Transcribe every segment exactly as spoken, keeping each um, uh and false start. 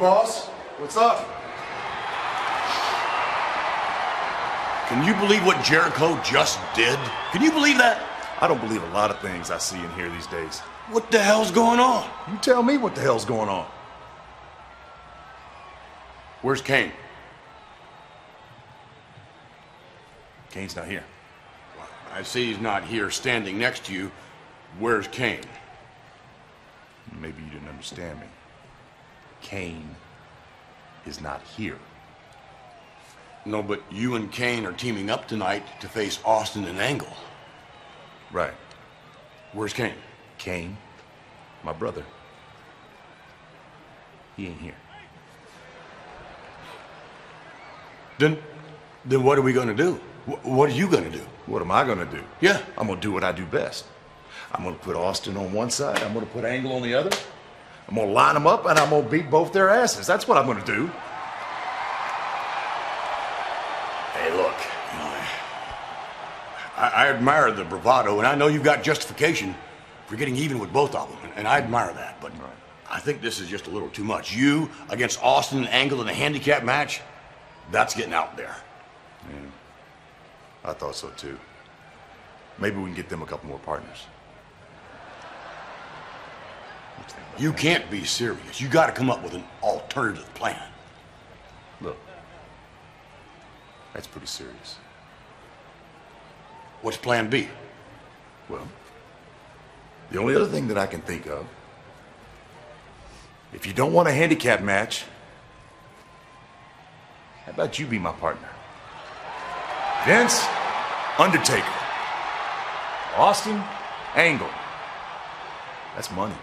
boss. What's up? Can you believe what Jericho just did? Can you believe that? I don't believe a lot of things I see and hear these days. What the hell's going on? You tell me what the hell's going on. Where's Kane? Kane's not here. I see he's not here standing next to you. Where's Kane? Maybe you didn't understand me. Kane is not here. No, but you and Kane are teaming up tonight to face Austin and Angle. Right. Where's Kane? Kane, my brother. He ain't here. Then, then what are we gonna do? Wh what are you gonna do? What am I gonna do? Yeah. I'm gonna do what I do best. I'm gonna put Austin on one side, I'm gonna put Angle on the other. I'm gonna line them up and I'm gonna beat both their asses. That's what I'm gonna do. Hey, look, you know, I, I admire the bravado, and I know you've got justification for getting even with both of them, and I admire that, but right. I think this is just a little too much. You against Austin and Angle in a handicap match, that's getting out there. Yeah. I thought so too. Maybe we can get them a couple more partners. You can't be serious. You got to come up with an alternative plan. Look, that's pretty serious. What's plan B? Well, the only other thing that I can think of, if you don't want a handicap match, how about you be my partner? Vince, Undertaker. Austin, Angle. That's money.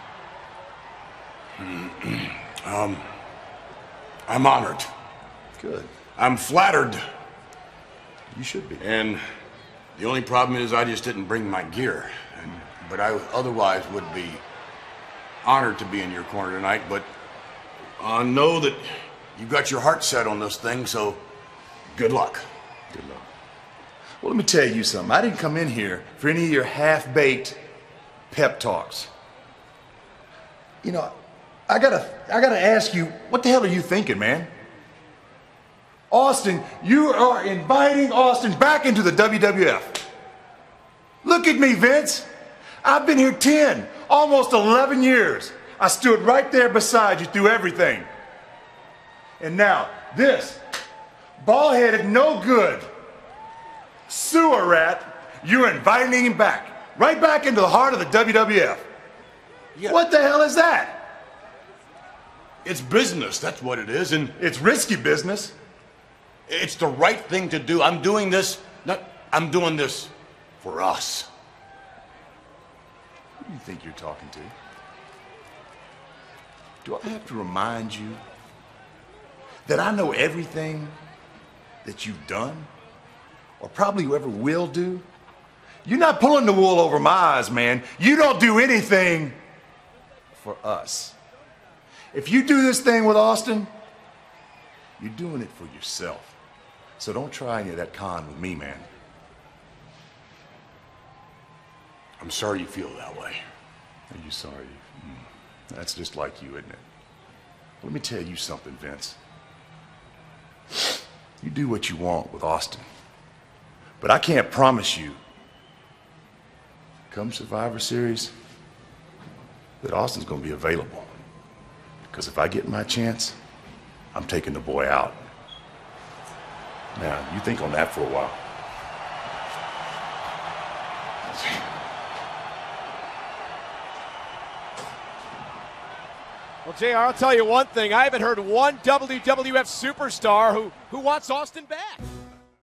um, I'm honored. Good. I'm flattered. You should be. And the only problem is I just didn't bring my gear. And, but I otherwise would be honored to be in your corner tonight. But I know that you've got your heart set on this thing, so good luck. Good luck. Well, let me tell you something. I didn't come in here for any of your half-baked pep talks. You know, I gotta, I gotta ask you, what the hell are you thinking, man? Austin, you are inviting Austin back into the W W F. Look at me, Vince. I've been here ten, almost eleven years. I stood right there beside you through everything. And now, this bald-headed, no good sewer rat, you're inviting him back, right back into the heart of the W W F. Yeah. What the hell is that? It's business, that's what it is, and it's risky business. It's the right thing to do. I'm doing this, not, I'm doing this for us. Who do you think you're talking to? Do I have to remind you that I know everything that you've done, or probably whoever will do? You're not pulling the wool over my eyes, man. You don't do anything for us. If you do this thing with Austin, you're doing it for yourself. So don't try any of that con with me, man. I'm sorry you feel that way. Are you sorry? Mm. That's just like you, isn't it? Let me tell you something, Vince. You do what you want with Austin. But I can't promise you, come Survivor Series, that Austin's gonna be available. Because if I get my chance, I'm taking the boy out. Now, you think on that for a while. Well, J R, I'll tell you one thing. I haven't heard one W W F superstar who, who wants Austin back.